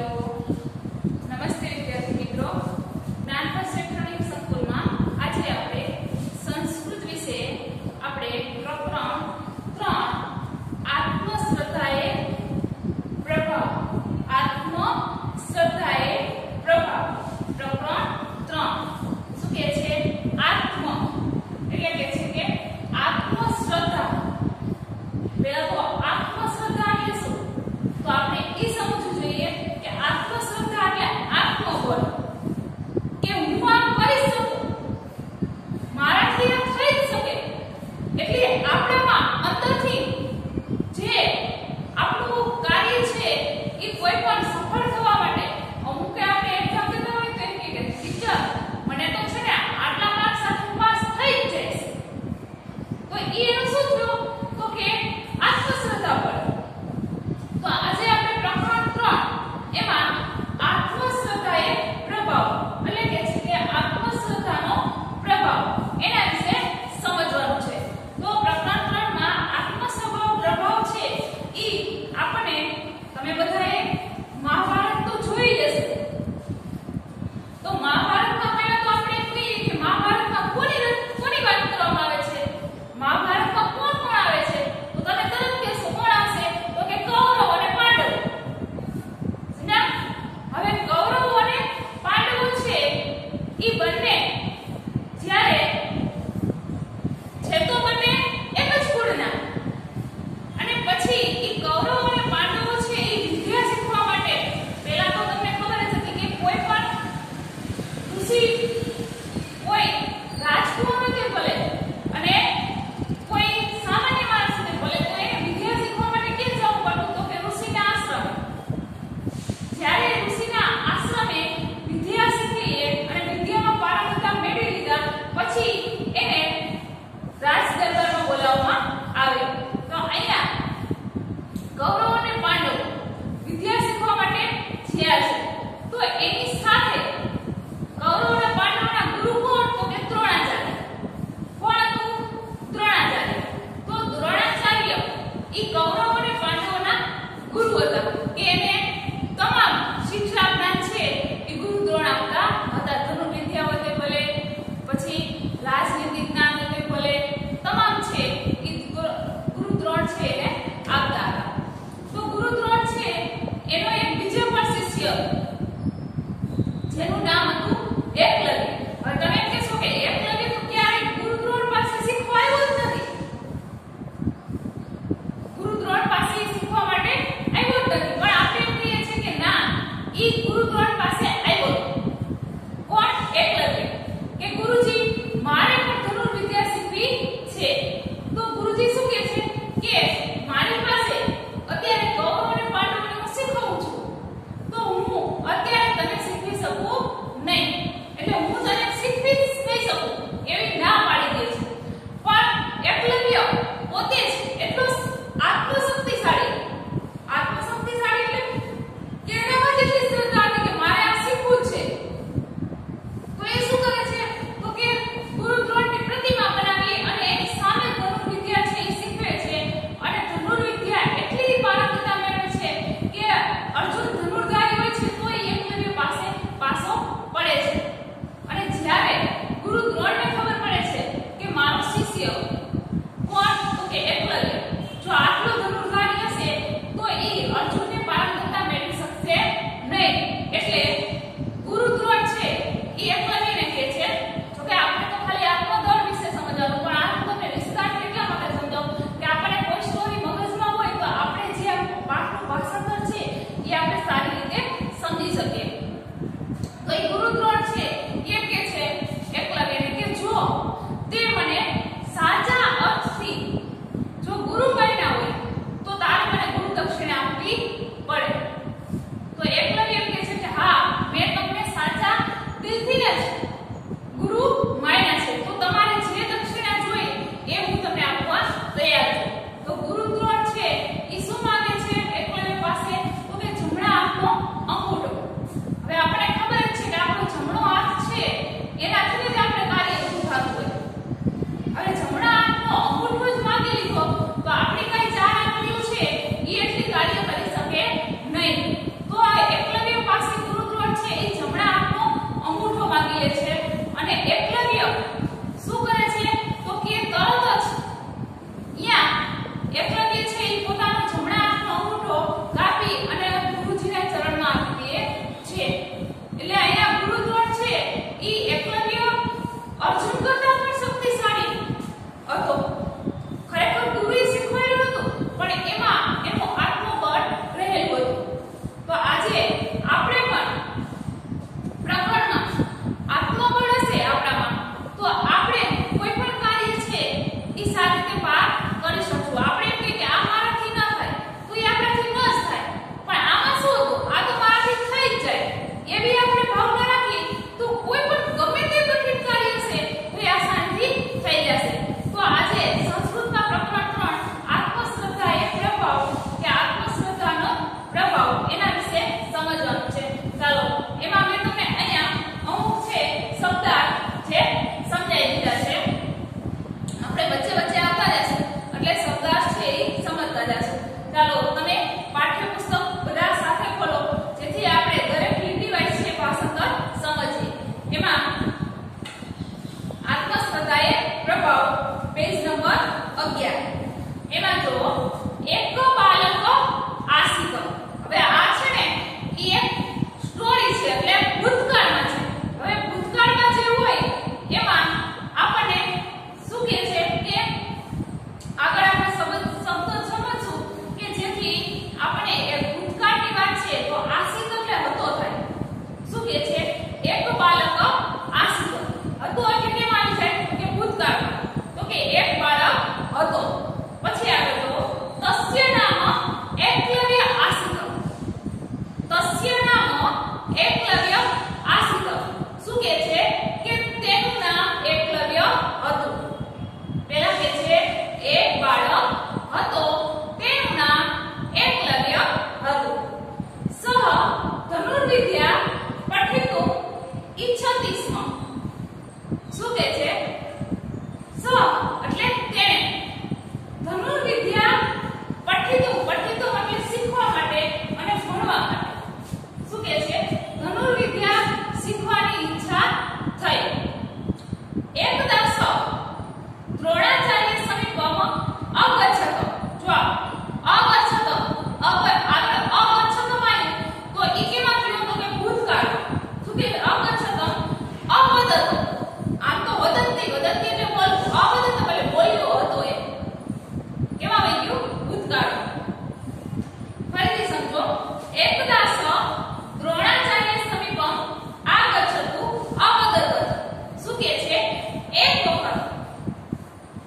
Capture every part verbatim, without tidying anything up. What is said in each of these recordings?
નમસ્તે વિદ્યાર્થી મિત્રો, જ્ઞાનપથ શૈક્ષણિક સંકુલમાં આજે આપણે સંસ્કૃત વિશે આપણે પ્રકરણ ત્રણ આત્મશ્રદ્ધાએ પ્રભાવ આત્મશ્રદ્ધાએ પ્રભાવ પ્રકરણ ત્રણ શું કહે છે? આત્મ એટલે કે છે કે આત્મશ્રદ્ધા. પહેલા તો આત્મશ્રદ્ધા એટલે શું? તો આપણે એ સમજવું જોઈએ કે આત્મ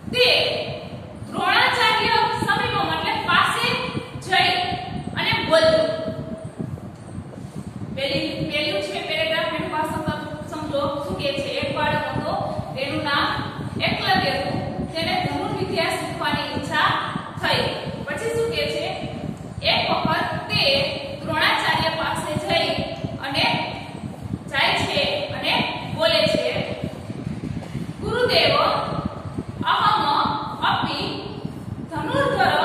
તે દ્રોણાચાર્ય સમીપમાં એટલે પાસે જઈ અને બોલ્યો. પેલી પેલું છે પેરેગ્રાફ એનું પાછળ સમજો શું કહે છે. એક બાળક હતો, તેનું નામ એકલવ્ય હતું. તેને ધનુર્વિદ્યા શીખવાની ઈચ્છા થઈ. પછી શું કહે છે, એક વખત તે દ્રોણાચાર્ય પાસે જઈ અને જાય છે અને બોલે છે, ગુરુદેવ અહમ અપી ધનુર્ધર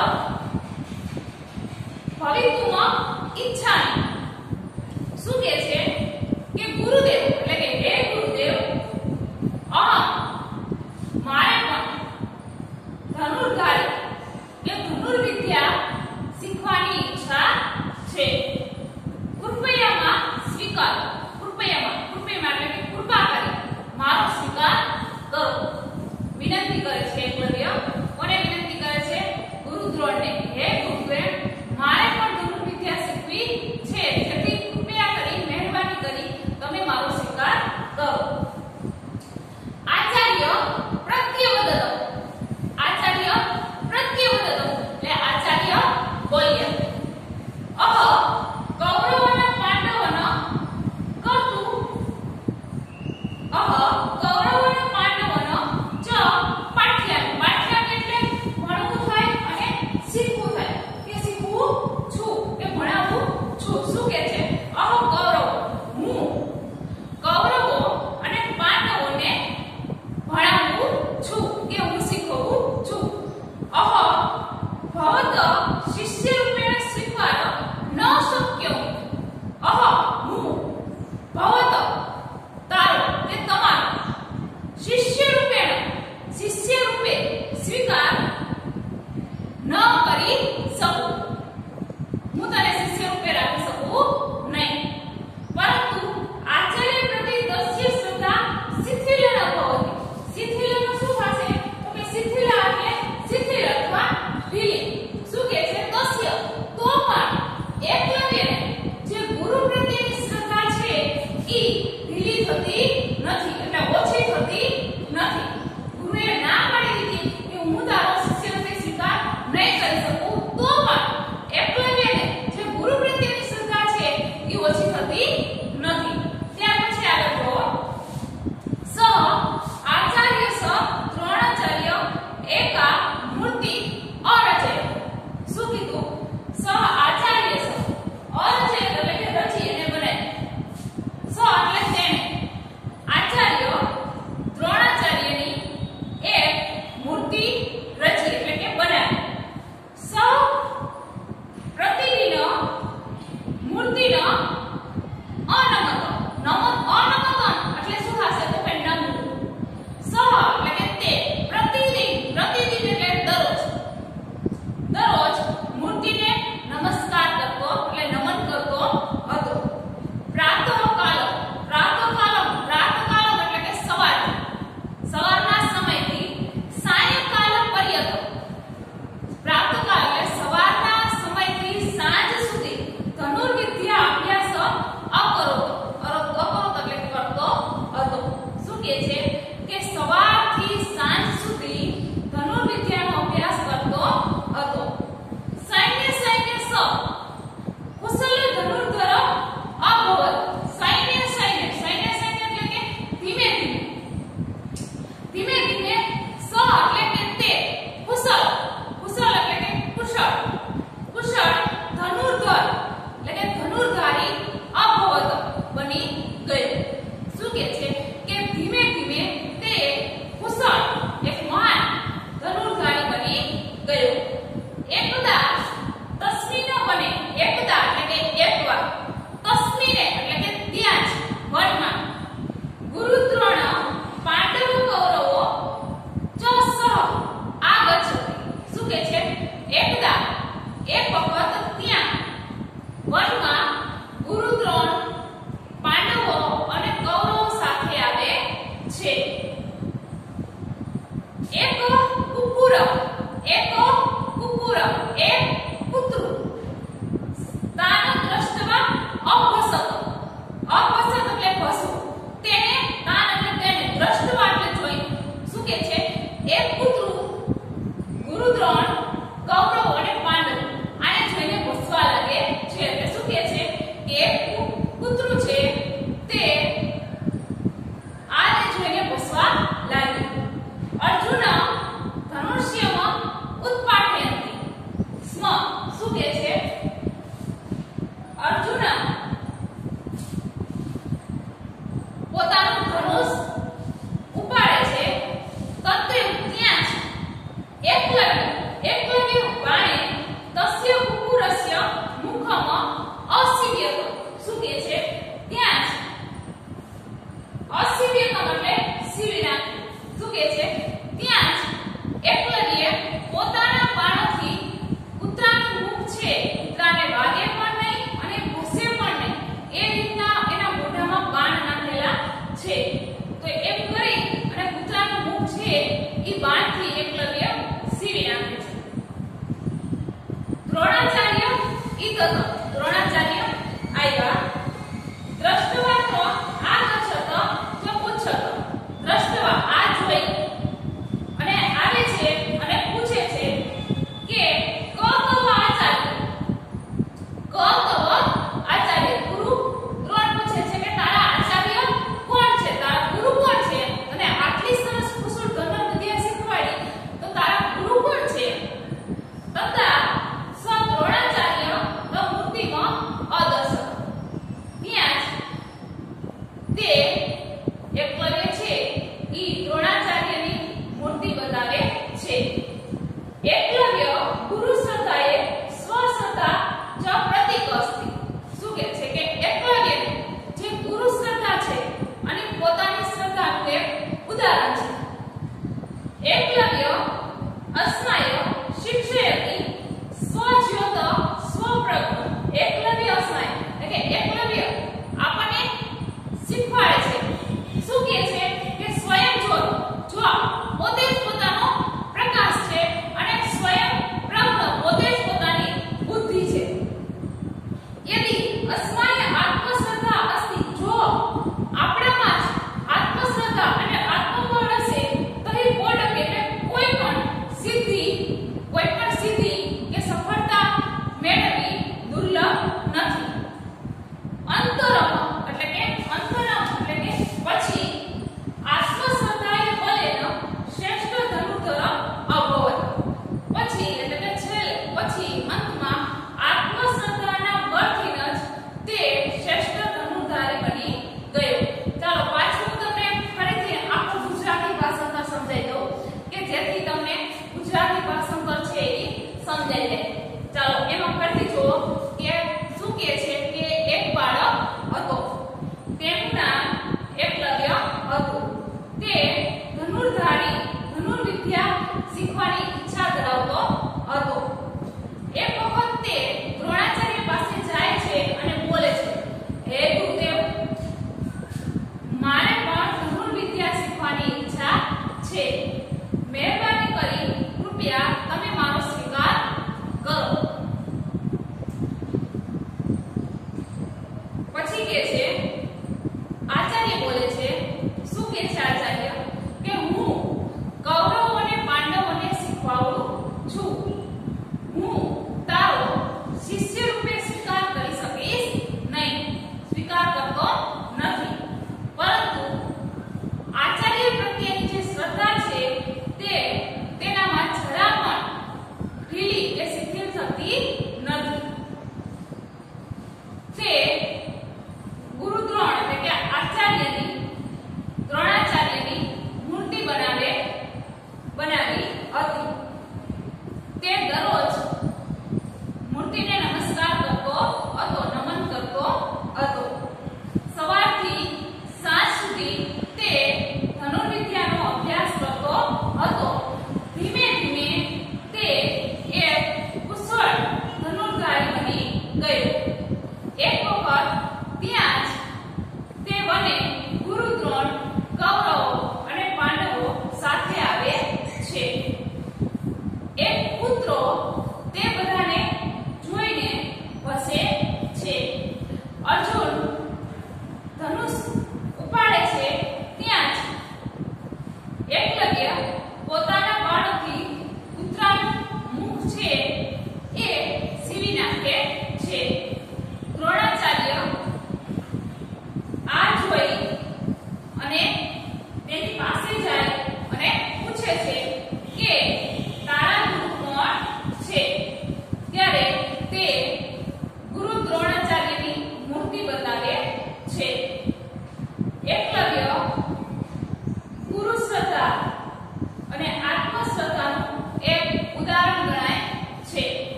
ભવિતુમ ઈચ્છામિ. શું કહે છે કે ગુરુદેવ એટલે કે હે ગુરુદેવ, અહમ મારે પણ ધનુર્ધારી કે ધનુર્વિદ્યા શીખવાની ઈચ્છા છે. કૃપયામાં સ્વીકાર કૃપયામાં કૃપયામાં એટલે કે કૃપા કરી મારો સ્વીકાર કરો. વિનંતી કરે છે એકલવ્ય. કોને વિનંતી કરે છે? ગુરુ દ્રોણને. હે ગુરુદેવ, મારે પણ ધનુર્વિદ્યા શીખવી છે, જેથી કૃપયા કરી મહેરબાની કરી તમે મારો સ્વીકાર કરો. આચાર્ય પ્રત્યવદત આચાર્ય પ્રત્યવદત એટલે આચાર્ય બોલ્યા, અહ કૌરવના પાંડવના કર્તુ અહ કૌરવના પાંડવના ચ પાઠ્યામિ. પાઠ્યામિ એટલે ભણવું થાય અને શીખવું થાય કે શીખવું છું કે ભણાવું છું. શું કહે છે? અહ કૌરવ હું કૌરવો અને પાંડવોને ભણાવું છું કે હું શીખવું છું. અહ ભવત શિષ્ય રૂપેણ સ્વીકાર ન શક્ય. અહ હું ભવત તારો કે તમારો શિષ્ય રૂપેણ શિષ્ય રૂપે સ્વીકાર ન કરી શકું. હું તને શિષ્ય રૂપે રાખી શકું નહીં. પરંતુ આચાર્ય પ્રતિ દસ્ય શ્રદ્ધા શિથિલ ન ભવતી. શિથિલનું શું થશે? તો કે શિથિલ એટલે શિથિલ અથવા ઢીલી. શું કહે છે? દસ્ય તો પણ એકલવ્યને જે ગુરુ પ્રત્યેની શ્રદ્ધા છે એ ઢીલી થતી નથી એટલે ઓછી થતી નથી. ગુરુએ ના પાડી દીધી કે હું તારો શિષ્ય રૂપે સ્વીકાર નહીં કરી શકું, તો પણ એકલવ્યને જે ગુરુ પ્રત્યેની શ્રદ્ધા છે એ ઓછી થતી નથી. ત્યાર પછી આગળ જુઓ. સ આચાર્ય સ દ્રોણાચાર્ય એકા મૂર્તિ અરચય. શું કીધું? સ આચાર્ય સ હતો દ્રોણાચાર્ય આવ્યા દ્રષ્ટવા તો આ કચ્છ હતો જો પૂછ હતો દ્રષ્ટવા આ જોઈ અને આવે છે અને પૂછે છે કે ક કવ આચાર્ય ક કવ આચાર્ય ગુરુ દ્રોણ પૂછે છે કે તારા આચાર્ય કોણ છે તારા ગુરુ કોણ છે અને આટલી સરસ કુશળ ધનુર વિદ્યા શીખવાડી તો તારા ગુરુ કોણ છે તથા સ દ્રોણાચાર્ય નો મૂર્તિમાં અદર્શ ત્યાં તે એકલવ્ય છે ઈ દ્રોણાચાર્યની મૂર્તિ બતાવે છે એકલવ્ય ગુરુ શ્રદ્ધાએ સ્વ શ્રદ્ધા જ પ્રતીક અસ્તિ શું કહે છે કે એકલવ્ય જે ગુરુ શ્રદ્ધા છે અને પોતાની શ્રદ્ધાનું એક ઉદાહરણ છે એકલવ્ય અસ્માય શિક્ષયતિ સ્વજ્યોત સ્વપ્રજ્ઞ એકલવ્ય અસ્માય એટલે કે એકલવ્ય આપણને શીખવાડે છે શું કહે છે કે સ્વયં જ્યોત જો પોતે જ પોતાનો પ્રકાશ છે અને સ્વયં બ્રહ્મ પોતે જ પોતાની બુદ્ધિ છે યદિ અસ્માય આત્મશ્રદ્ધા અસ્તિ જો આપણામાં જ આત્મશ્રદ્ધા અને આત્મબળ હશે તો એ કોડક એટલે કોઈ પણ સિદ્ધિ કોઈ પણ સિદ્ધિ કે સફળતા મેળવવી દુર્લભ નથી અંતરમ એટલે કે અંતરમ એટલે કે પછી આત્મશ્રદ્ધાએ બલેન શ્રેષ્ઠ ધનુર્ધર અભવત પછી એટલે કે છેલ્લે પછી અંતમાં આત્મશ્રદ્ધાના બળથી જ તે શ્રેષ્ઠ ધનુર્ધારી બની ગયો ચાલો પાછું હું તમને ફરીથી આખું ગુજરાતી ભાષાંતર સમજાવી દઉં કે જેથી તમને ગુજરાતી ભાષાંતર છે એ સમજાઈ જાય ચાલો એમાં ફરીથી જુઓ કે શું કહે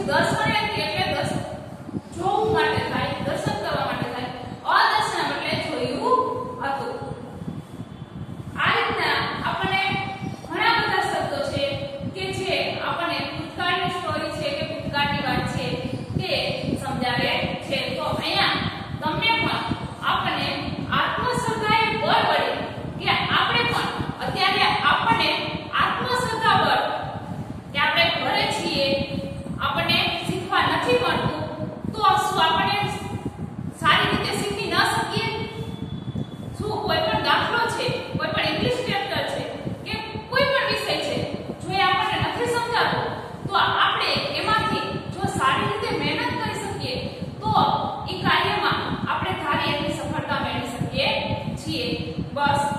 પછી દર્શન એટલે દર્શન જોવું માટે થાય, દર્શન કરવા માટે થાય. અદર્શન એટલે જોયું હતું. આ રીતના આપણને ઘણા બધા શબ્દો છે કે જે આપણને ભૂતકાળની સ્ટોરી છે કે ભૂતકાળની વાત છે તે સમજાવે છે. તો અહીંયા તમને પણ આપણને આત્મશ્રદ્ધાએ બળ વડે કે આપણે પણ અત્યારે આપણને આત્મશ્રદ્ધા બળ કે આપણે ઘરે છીએ, આપણને શીખવા નથી મળતું, તો શું આપણે સારી રીતે શીખી ન શકીએ? શું કોઈ પણ દાખલો છે, કોઈ પણ ઇંગ્લિશ ચેપ્ટર છે કે કોઈ પણ વિષય છે, જો એ આપણને નથી સમજાતું તો આપણે એમાંથી જો સારી રીતે મહેનત કરી શકીએ તો એ કાર્યમાં આપણે ધારી એટલી સફળતા મેળવી શકીએ છીએ. બસ